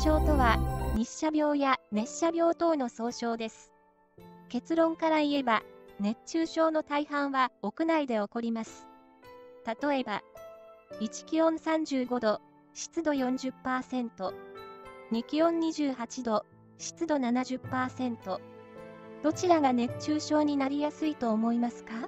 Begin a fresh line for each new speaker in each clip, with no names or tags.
症とは、日射病や熱射病等の総称です。結論から言えば、熱中症の大半は屋内で起こります。例えば、1気温35度、湿度 40%、2気温28度、湿度 70%。どちらが熱中症になりやすいと思いますか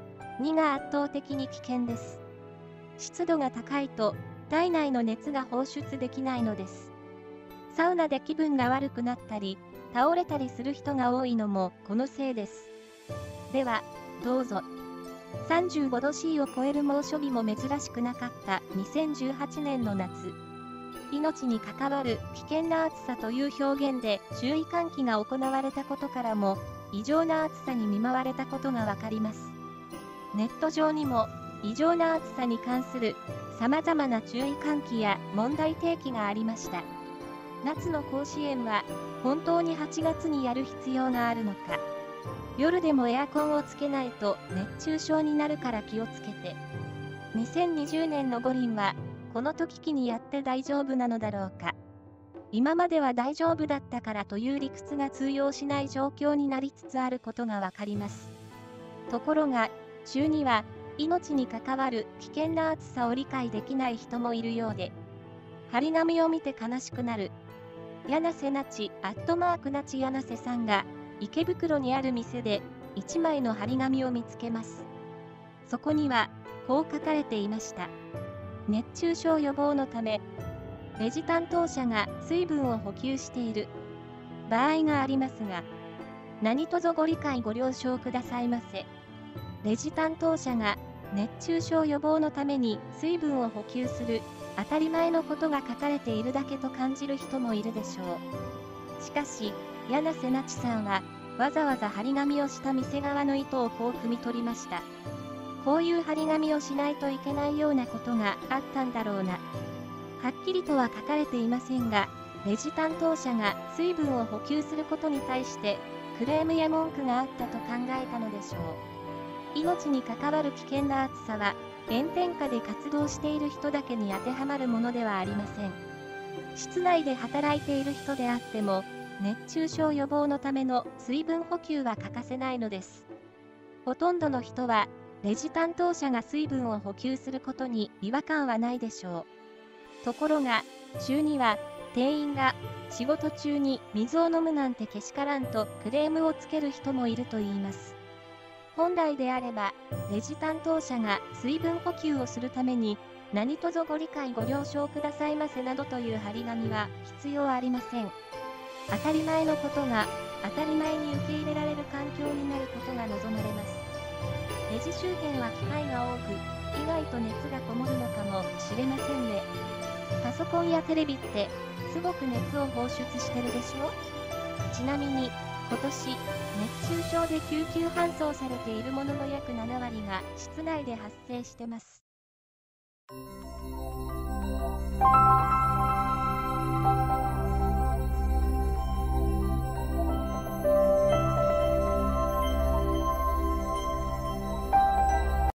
？2が圧倒的に危険です。湿度が高いと、体内の熱が放出できないのです。サウナで気分が悪くなったり、倒れたりする人が多いのもこのせいです。では、どうぞ。35度 C を超える猛暑日も珍しくなかった2018年の夏。命に関わる危険な暑さという表現で注意喚起が行われたことからも、異常な暑さに見舞われたことがわかります。ネット上にも、異常な暑さに関する様々な注意喚起や問題提起がありました。夏の甲子園は本当に8月にやる必要があるのか。夜でもエアコンをつけないと熱中症になるから気をつけて。2020年の五輪はこの時期にやって大丈夫なのだろうか。今までは大丈夫だったからという理屈が通用しない状況になりつつあることがわかります。ところが、週には命に関わる危険な暑さを理解できない人もいるようで、張り紙を見て悲しくなる。柳瀬なち@なち柳瀬さんが池袋にある店で1枚の張り紙を見つけます。そこにはこう書かれていました。熱中症予防のため、レジ担当者が水分を補給している場合がありますが、何卒ご理解ご了承くださいませ。レジ担当者が熱中症予防のために水分を補給する当たり前のことが書かれているだけと感じる人もいるでしょう。しかし、柳瀬なちさんはわざわざ張り紙をした店側の意図をこう汲み取りました。こういう張り紙をしないといけないようなことがあったんだろうな。はっきりとは書かれていませんが、レジ担当者が水分を補給することに対してクレームや文句があったと考えたのでしょう。命に関わる危険な暑さは、炎天下で活動している人だけに当てはまるものではありません。室内で働いている人であっても、熱中症予防のための水分補給は欠かせないのです。ほとんどの人は、レジ担当者が水分を補給することに違和感はないでしょう。ところが、週には、店員が仕事中に水を飲むなんてけしからんとクレームをつける人もいるといいます。本来であれば、レジ担当者が水分補給をするために、何卒ご理解ご了承くださいませなどという張り紙は必要ありません。当たり前のことが当たり前に受け入れられる環境になることが望まれます。レジ周辺は機械が多く、意外と熱がこもるのかもしれませんね。パソコンやテレビって、すごく熱を放出してるでしょ？ちなみに、今年、熱中症で救急搬送されているものの約7割が室内で発生してます。